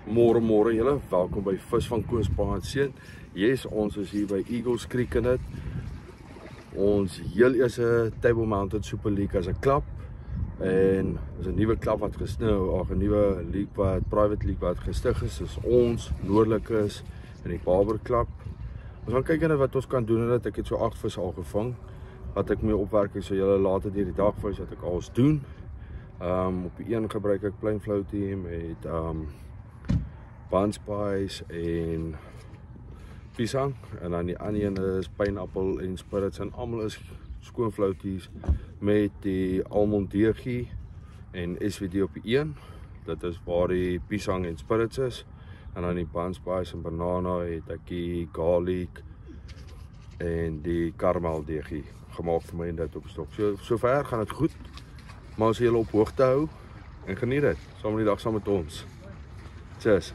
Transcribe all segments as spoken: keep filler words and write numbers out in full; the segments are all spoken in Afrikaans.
Môre môre julle, welkom by Vis van Koos Paanseun. Yes, ons is hier by Eagles Creek in dit. Ons heel eerste Table Mountain Super League as 'n klub. En is 'n nuwe klub wat gesnou, ag 'n nuwe league wat private league wat gestig is. Dis ons Noordelikes in die Barber Club. Ons gaan kyk net wat ons kan doen en dat ek het so agt visse al gevang. Wat ek mee opwerk is so julle later deur die dag vis wat ek alles doen. Um op die een gebruik ek plain floatie met um bunspice en pisang, en dan die ander een is pineapple en spirits, en almal is skoon floaties met die almond deegie en S V D op die een. Dit is waar die pisang en spirits is, en dan die bunspice en banana het ek die garlic en die caramel deegie gemaak vir my en dit op stok. So sover gaan dit goed, maar ons julle op hoogte hou en geniet dit saam met die dag saam met ons. Cheers.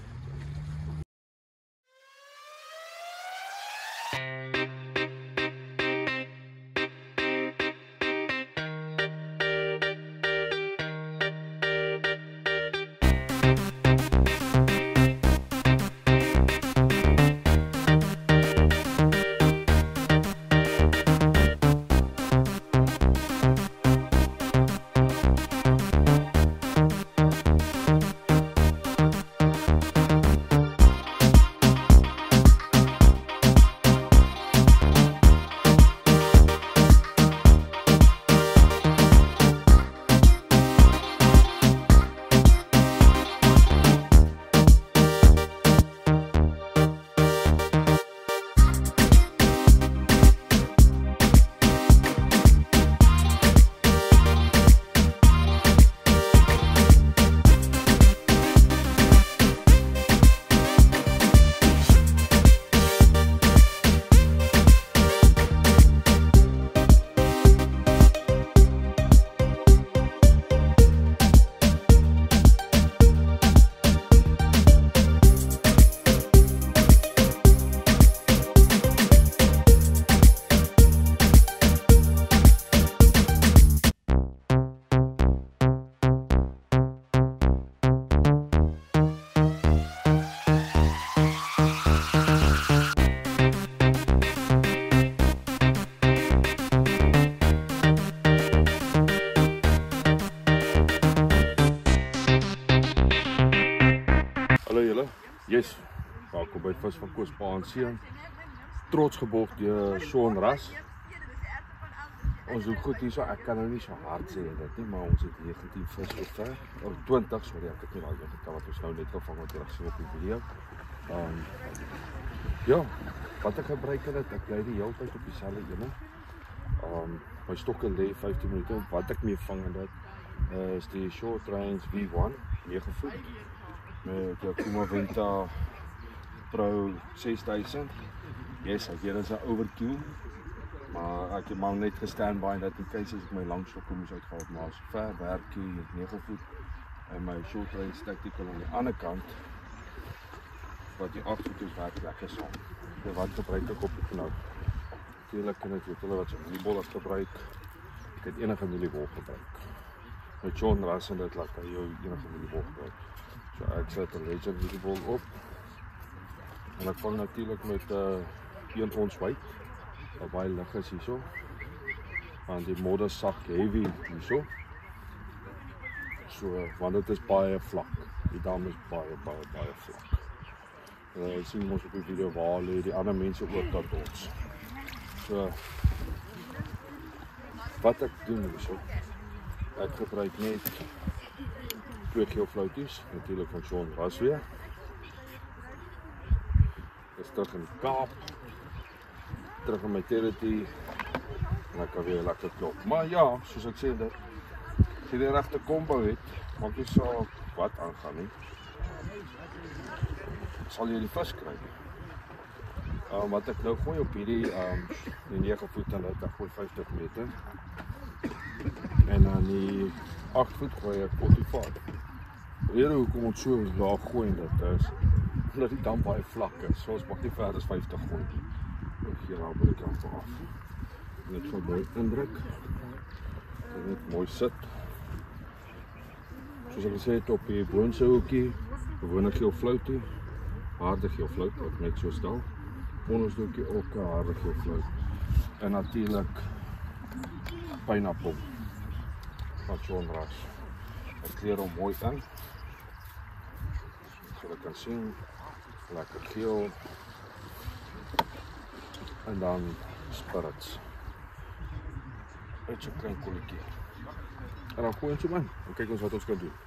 Hallo julle, yes, welkom by Vis van Koos Paanseun. Trots geborg deur Sean Ras. Ons doen goed hier so, ek kan nou nie so hard sê dit nie, maar ons het negentien vis sover, of twintig, sorry, ek het nie daai een getal wat ons nou net gevang het, ek sien op die video. Um, ja, wat ek gebruik het, ek bly die hele tyd op dieselfde ene. Um, my stokke lê vyftien minute, wat ek mee vang en dit uh, is die Short Range V one, nege voet. Met die Kuma Venta Pro ses duisend. Yes, ek weet dit is 'n overkill, maar ek het maar net gestaan by dat in case as ek my lang sokke moes uitgehaal, maar so ver werkie met nege voet en my short range tactical aan die ander kant wat die agt voet is werk lekker saam. So wat gebruik ek op die nou? Natuurlik kan ek weet hulle wat so mieliebol as gebruik. Ek het enige mieliebol gebruik. Met John Ras en dit laat hy jou enige mieliebol gebruik. So ek sit 'n Legend mieliebol op. En ek vang natuurlik met 'n uh, een ons white. Wat baie lig is hierso. Want die modder sag heavy hierso. So want dit is baie vlak. Die dam is baie baie baie vlak. Uh, sien ons op die video waar lê die ander mense ook tot ons. So wat ek doen hierso. Ek gebruik net twee geel floaties, natuurlijk van Sean Ras weer. Is terug in die Kaap, terug in my territory, en ek kan weer lekker klop. Maar ja, soos ek sê dit, as jy die regte combo het, maak jy so wat aangaan nie, sal jy die vis kry. Um, wat ek nou gooi op hierdie, um, die nege voet en dit, ek gooi vyftig meter. En dan die agt voet gooi ek vyftig. Die rede hoekom ons so laag gooi en dit is, omdat die dam baie vlak is, so ons mag nie verder as vyftig gooi. Ek hier al by die kant af. Net so mooi indruk. Net mooi sit. Soos ek gesê het op die boonse hoekie, gewone geel floatie, harde geel float wat net so stel. Ondersdoekie ook 'n harde geel float. En natuurlik pineappel van Sonras. Ek kleur hom mooi in. So jy kan sien, lekker geel. En dan spirits. Uit so klein kolletjie. En dan gooi ons hom in. En kyk ons wat ons kan doen.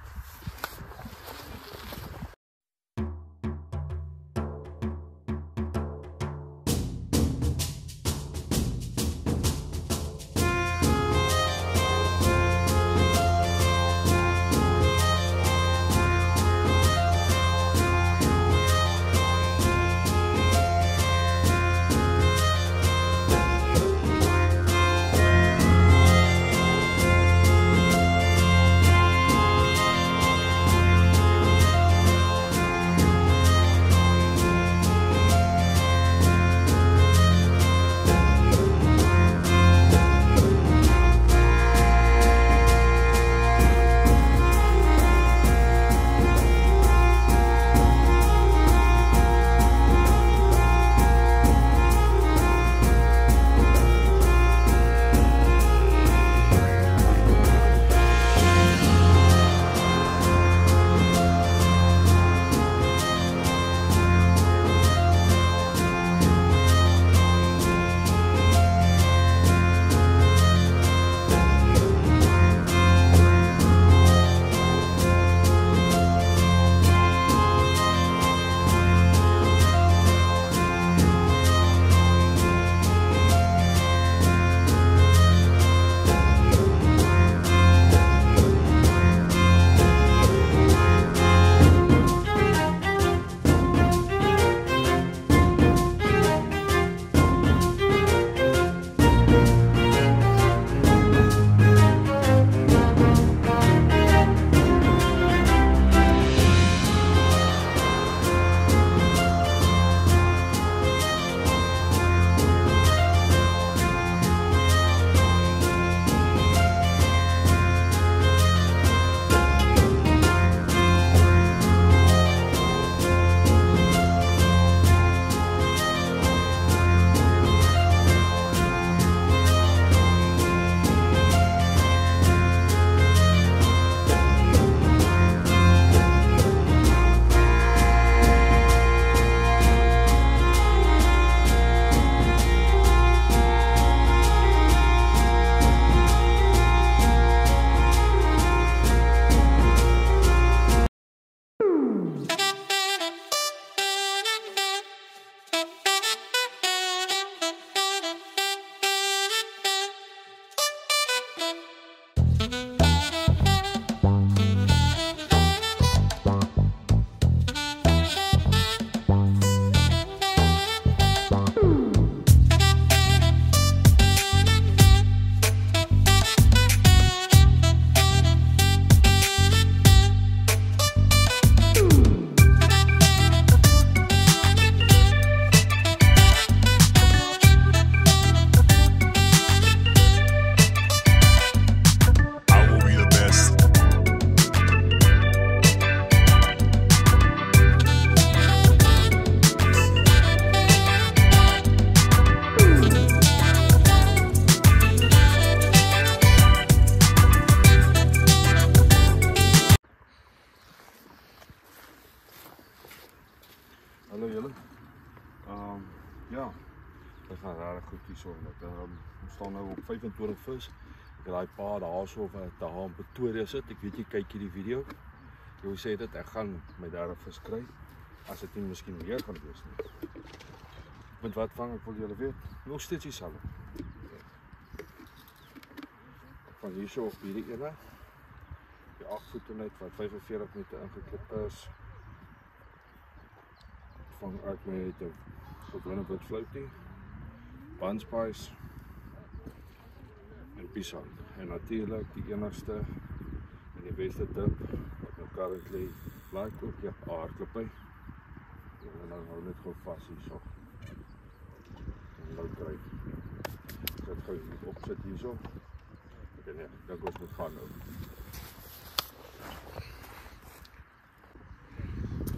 Hallo julle. Ehm um, ja, dit gaan regtig goed hierso met ehm um, ons staan nou op vyfentwintig vis. Ek het daai paar daarso wat daar in Pretoria sit. Ek weet jy kyk hierdie video. Jy sê dit ek gaan my derde vis kry as dit nie miskien meer gaan wees nie. Met wat vang ek wil julle weet? Nog steeds dieselfde. Ek vang hierso op hierdie ene. Die agt voete net wat vyfenveertig meter ingeklip is. Vang ek met 'n gewone wit floatie, bandspice en pisang. En natuurlik die enigste en die beste tip wat nou currently like ook ja, aardkloppy. En dan hou net gou vas hierso. En nou kry ek. Dit gou net opsit hierso. Ek nee, dink ons moet gaan nou.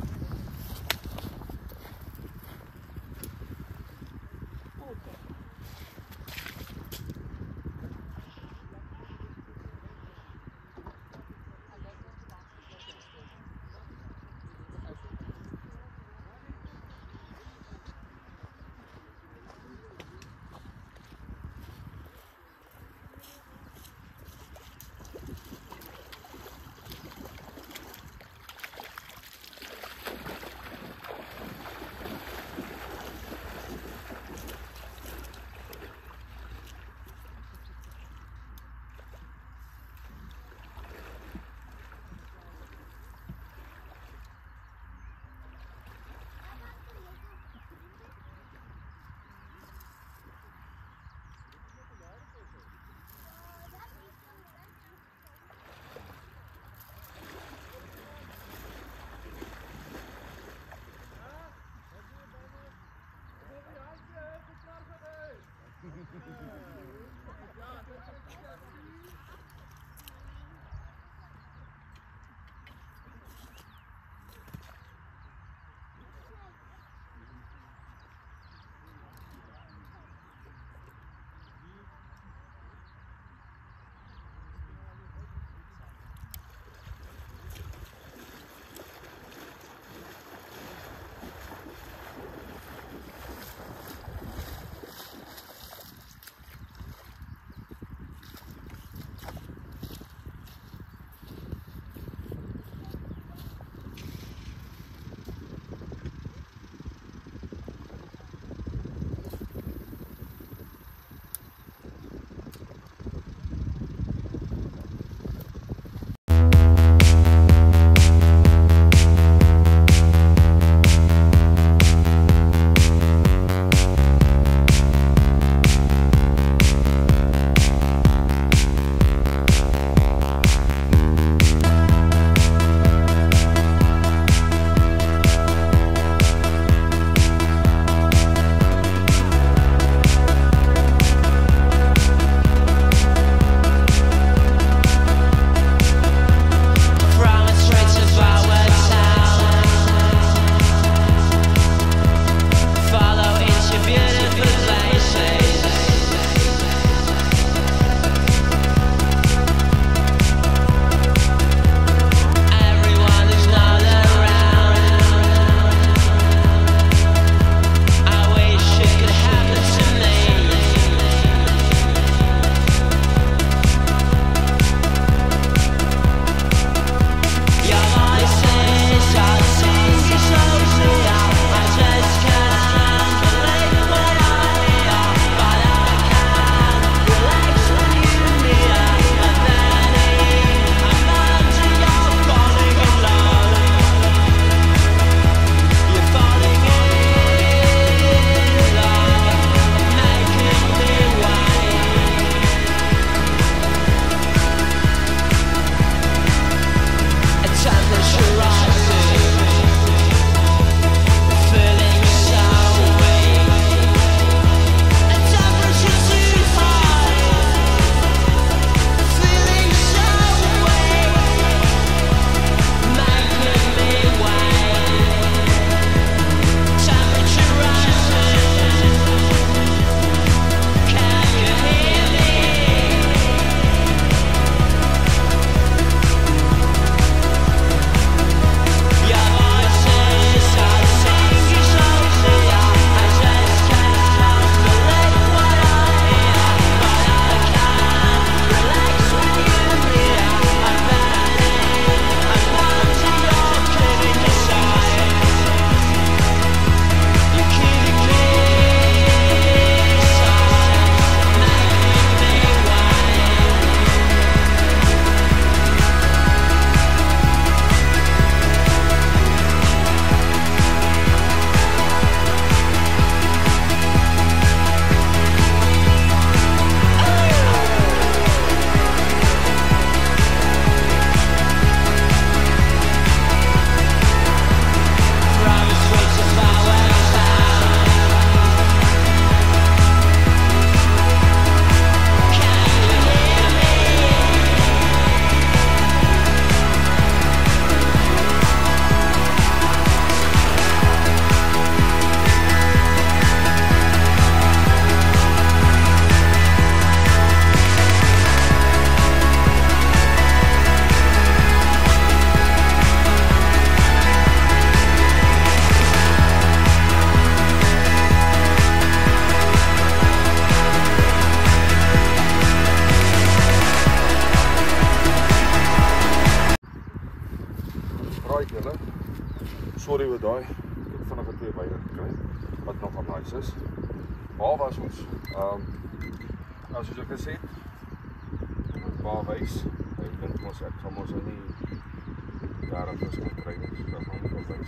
Alright julle, sorry oor daai, ek het vinnig twee beide gekry, wat nog aan nice is. Waar was ons? Um, nou soos ek gesê het, waar wys, ek dink ons, ek sal ons nie daar op ons moet kry, so dat gaan ons wys.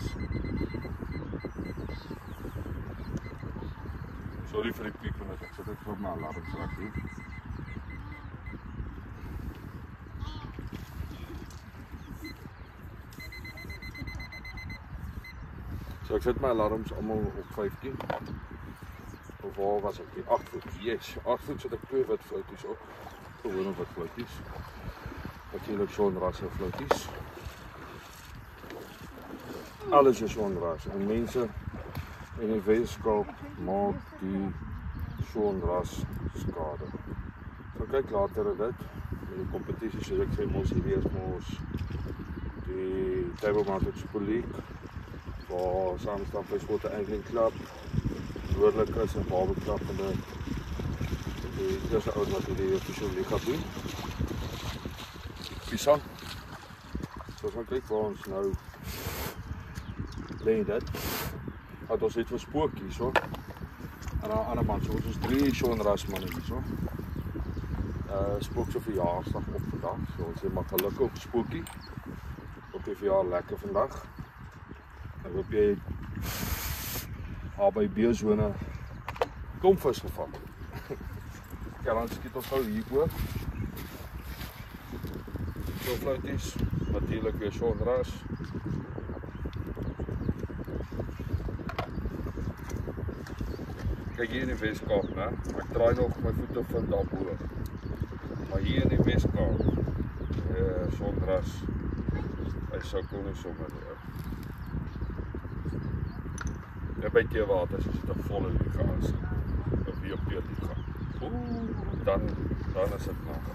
Sorry vir die piek, want ek sit ek vir my alarmsrak doen. So ek sit my alarms allemaal op vyftien. Of waar was ek? agt voet. Yes, agt voet sit ek twee wit flouties op. Gewone wit flouties. Natuurlijk zo'n rasse flouties. Alles is zo'n ras. En mensen in die wetenschap maak die zo'n ras skade. So kyk later dit. In die competitie soos ek sê mos hier is mos die Table Mounted Super League. Waar samenstaan Freshwater Angling Club, Noordelikes en Babel Club en die, die eerste oud wat die official league gaat doen. Pisang. Soos maar kyk waar ons nou lê dit. Dat ons het vir spookie so. En aan ander man, so ons is drie Sean Ras manne hier so. Uh spook se verjaarsdag op vandag. So ons sê maar gelukkig spookie. Op die verjaar lekker vandag. Ek hoop jy al by beezone kompvis gevang. Ja, dan skiet ons gou hierboor. So flouties, natuurlijk weer zo'n ras. Kijk hier in die Weskaap, né? Ek draai nog my voete van daarboor. Maar hier in die Weskaap, eh, zo'n ras, hy sou kon nie sommer hoor. Ja, by teewaters is dit 'n volle liga as 'n W P liga. Oeh, dan dan is dit nog.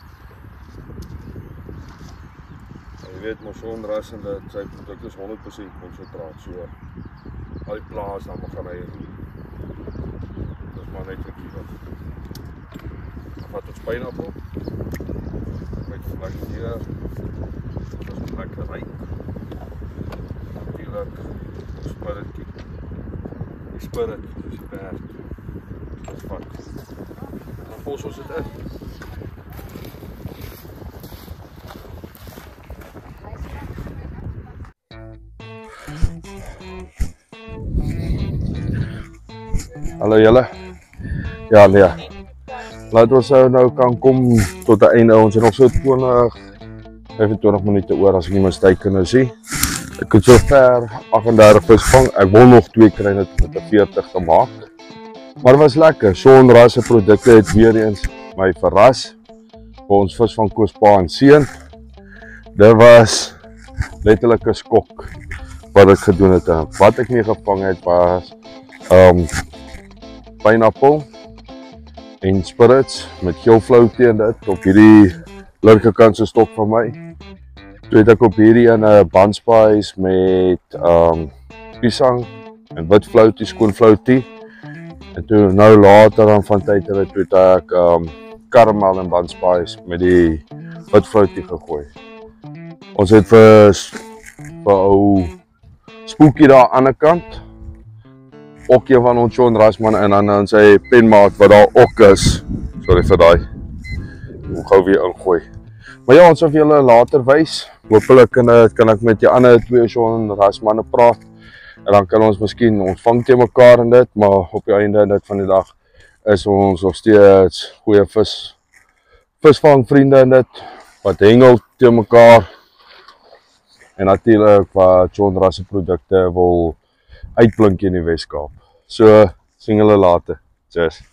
Jy weet mos zo'n ras en dat sy produk is honderd persent konsentraat so. Al die plaas dan gaan hy. Dis maar net vir kilos. Dan vat ons pineappel. Met vlak hier. Dit is lekker ryk. Natuurlik spiritjie. Spirit, dis werk. Dis vat. Dan pos ons dit in. Hallo julle. Ja, nee. Laat ons nou kan kom tot die einde. Ons het nog so twintig, vyfentwintig minute oor as ek nie mistake nou sien. Ek het so ver agt en dertig vis vang. Ek wil nog twee kry net met 'n veertig te maak. Maar was lekker. Zo'n rasse produkte het weer eens my verras. Vir ons vis van Koospa en Seun. Dit was letterlik 'n skok wat ek gedoen het. Wat ek nie gevang het was um pineappel en spirits met geelfloutie en dit op hierdie linkerkantse stok van my. Toe het ek op hierdie in 'n bandspies met um, pisang en wit floutie, skoon floutie. En toe nou later dan van tyd hulle toe het ek um, karamel en bandspies met die wit floutie gegooi. Ons het vir vir ou spookie daar aan die kant. Ook een van ons Sean Rasman en dan in sy penmaat wat daar ook is. Sorry vir daai. Ek moet gou weer ingooi. Maar ja, ons sal vir julle later wys. Hopelijk kan, kan ek met die ander twee Sean Rasmanne praat. En dan kan ons miskien ontvang te mekaar en dit. Maar op die einde dit van die dag is ons nog steeds goeie vis, visvangvriende en dit. Wat hengel te mekaar. En natuurlijk wat Sean Rasse produkte wil uitblink in die Weskaap. So, sien julle later. Cheers.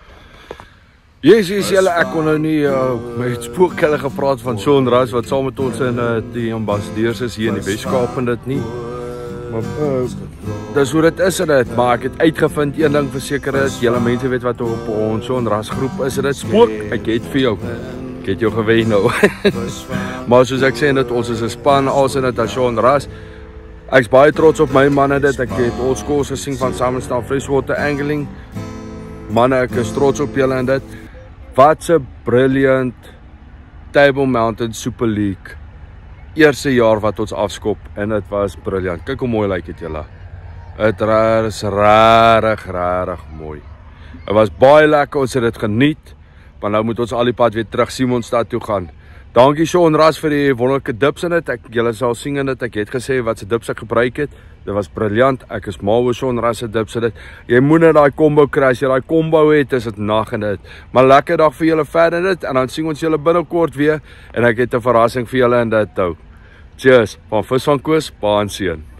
Yes, yes, julle, ek kon nou nie uh, met spookhulle gepraat van Sean Ras wat saam met ons in uh, die ambassadeurs is hier in die Weskaap en dit nie. Maar uh, dis hoe dit is en dit, maar ek het uitgevind een ding verseker is, julle mense weet wat op ons Sean Ras groep is, dit spook, ek het vir jou. Ek het jou gewen nou. Maar soos ek sê dit, ons is 'n span, ons in dit as Sean Ras. Ek is baie trots op my manne dit, ek het ons kos gesien van samenstaan Freshwater Angling. Manne, ek is trots op julle en dit. Wat 'n brilliant Table Mounted Super League eerste jaar wat ons afskop en dit was briljant. Kyk hoe mooi lyk dit julle. Dit is rarig, rarig mooi. Het was baie lekker, ons het dit geniet, maar nou moet ons al die pad weer terug Simonstad toe gaan. Dankie Sean Ras vir die wonderlike dips in dit. Ek julle sal sien in dit. Ek het gesê wat se dips ek gebruik het. Dit was briljant. Ek is mal oor Sean Ras se dips in dit. Jy moet net daai combo kry. As jy daai combo het, is dit nag en dit. Maar lekker dag vir julle verder dit en dan sien ons julle binnekort weer en ek het 'n verrassing vir julle in dit hou. Cheers. Van Vis van Koos, pa en seun.